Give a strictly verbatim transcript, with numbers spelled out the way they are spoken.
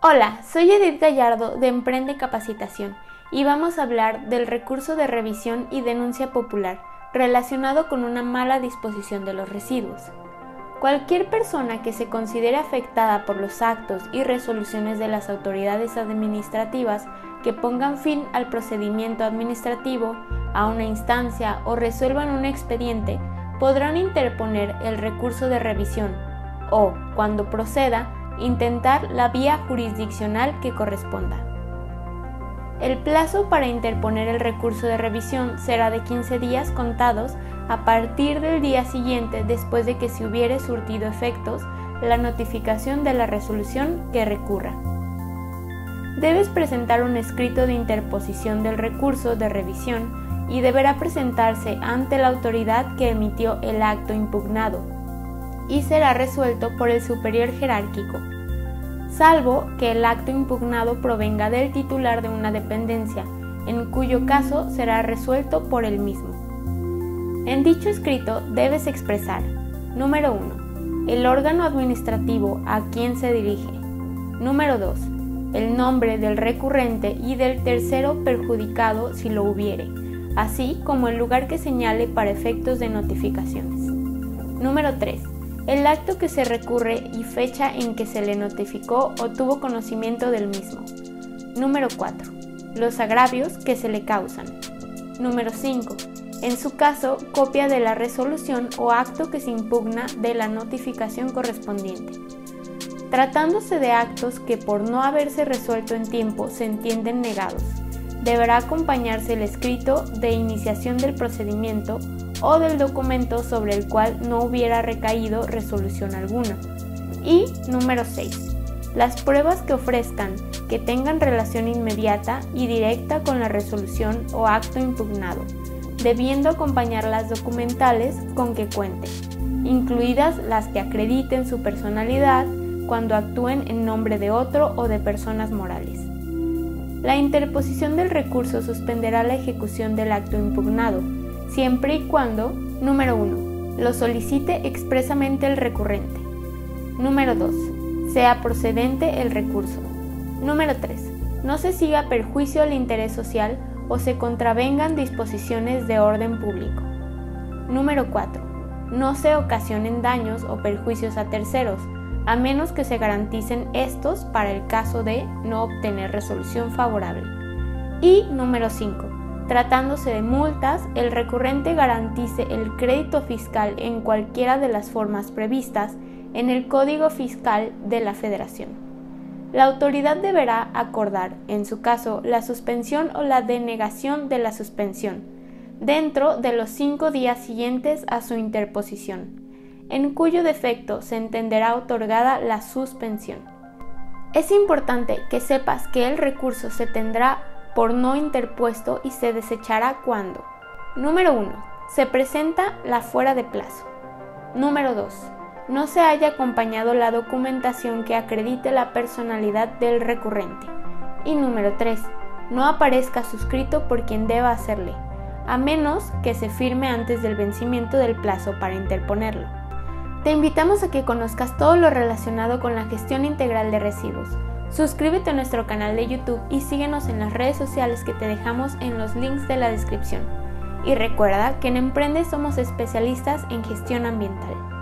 Hola, soy Edith Gallardo de Emprende Capacitación y vamos a hablar del recurso de revisión y denuncia popular relacionado con una mala disposición de los residuos. Cualquier persona que se considere afectada por los actos y resoluciones de las autoridades administrativas que pongan fin al procedimiento administrativo, a una instancia o resuelvan un expediente, podrán interponer el recurso de revisión o, cuando proceda, intentar la vía jurisdiccional que corresponda. El plazo para interponer el recurso de revisión será de quince días contados a partir del día siguiente después de que se hubiere surtido efectos la notificación de la resolución que recurra. Debes presentar un escrito de interposición del recurso de revisión y deberá presentarse ante la autoridad que emitió el acto impugnado y será resuelto por el superior jerárquico, salvo que el acto impugnado provenga del titular de una dependencia, en cuyo caso será resuelto por él mismo. En dicho escrito debes expresar: número uno. El órgano administrativo a quien se dirige. Número dos. El nombre del recurrente y del tercero perjudicado si lo hubiere, así como el lugar que señale para efectos de notificaciones. Número tres. El acto que se recurre y fecha en que se le notificó o tuvo conocimiento del mismo. Número cuatro. Los agravios que se le causan. Número cinco. En su caso, copia de la resolución o acto que se impugna de la notificación correspondiente. Tratándose de actos que por no haberse resuelto en tiempo se entienden negados, deberá acompañarse el escrito de iniciación del procedimiento o del documento sobre el cual no hubiera recaído resolución alguna. Y número seis. Las pruebas que ofrezcan que tengan relación inmediata y directa con la resolución o acto impugnado, debiendo acompañar las documentales con que cuenten, incluidas las que acrediten su personalidad cuando actúen en nombre de otro o de personas morales. La interposición del recurso suspenderá la ejecución del acto impugnado, siempre y cuando, número uno. Lo solicite expresamente el recurrente. Número dos. Sea procedente el recurso. Número tres. No se siga a perjuicio al interés social o se contravengan disposiciones de orden público. Número cuatro. No se ocasionen daños o perjuicios a terceros, a menos que se garanticen estos para el caso de no obtener resolución favorable. Y número cinco. Tratándose de multas, el recurrente garantice el crédito fiscal en cualquiera de las formas previstas en el Código Fiscal de la Federación. La autoridad deberá acordar, en su caso, la suspensión o la denegación de la suspensión, dentro de los cinco días siguientes a su interposición, en cuyo defecto se entenderá otorgada la suspensión. Es importante que sepas que el recurso se tendrá por no interpuesto y se desechará cuando: número uno. Se presenta la fuera de plazo. Número dos. No se haya acompañado la documentación que acredite la personalidad del recurrente. Y número tres. No aparezca suscrito por quien deba hacerle, a menos que se firme antes del vencimiento del plazo para interponerlo. Te invitamos a que conozcas todo lo relacionado con la gestión integral de residuos. Suscríbete a nuestro canal de YouTube y síguenos en las redes sociales que te dejamos en los links de la descripción. Y recuerda que en Emprende somos especialistas en gestión ambiental.